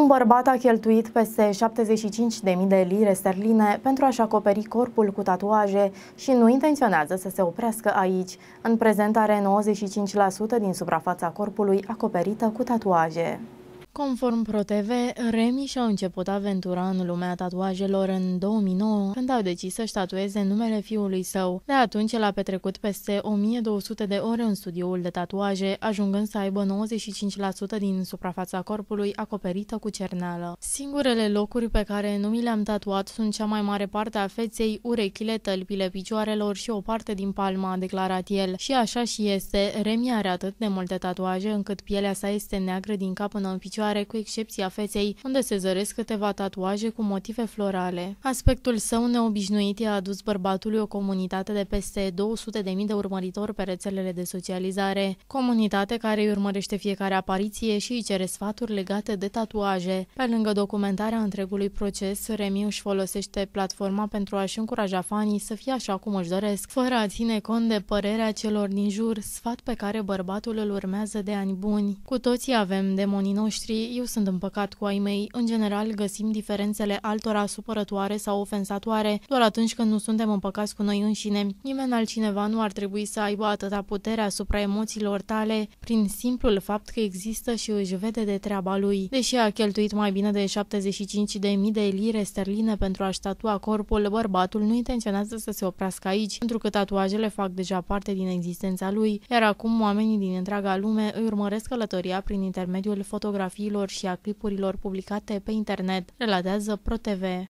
Un bărbat a cheltuit peste 75.000 de lire sterline pentru a-și acoperi corpul cu tatuaje și nu intenționează să se oprească aici. În prezent are 95% din suprafața corpului acoperită cu tatuaje. Conform ProTV, Remi și-a început aventura în lumea tatuajelor în 2009, când au decis să-și tatueze numele fiului său. De atunci, el a petrecut peste 1200 de ore în studioul de tatuaje, ajungând să aibă 95% din suprafața corpului acoperită cu cerneală. Singurele locuri pe care nu mi le-am tatuat sunt cea mai mare parte a feței, urechile, tălpile picioarelor și o parte din palmă, a declarat el. Și așa și este, Remi are atât de multe tatuaje încât pielea sa este neagră din cap până în picioare, cu excepția feței, unde se zăresc câteva tatuaje cu motive florale. Aspectul său neobișnuit i-a adus bărbatului o comunitate de peste 200.000 de urmăritori pe rețelele de socializare, comunitate care îi urmărește fiecare apariție și îi cere sfaturi legate de tatuaje. Pe lângă documentarea întregului proces, Remi își folosește platforma pentru a-și încuraja fanii să fie așa cum își doresc, fără a ține cont de părerea celor din jur, sfat pe care bărbatul îl urmează de ani buni. Cu toții avem demonii noștri. Eu sunt împăcat cu ai mei. În general, găsim diferențele altora supărătoare sau ofensatoare doar atunci când nu suntem împăcați cu noi înșine. Nimeni altcineva nu ar trebui să aibă atâta putere asupra emoțiilor tale prin simplul fapt că există și își vede de treaba lui. Deși a cheltuit mai bine de 75.000 de lire sterline pentru a-și tatua corpul, bărbatul nu intenționează să se oprească aici, pentru că tatuajele fac deja parte din existența lui, iar acum oamenii din întreaga lume îi urmăresc călătoria prin intermediul fotografiilor și a clipurilor publicate pe internet, relatează ProTV.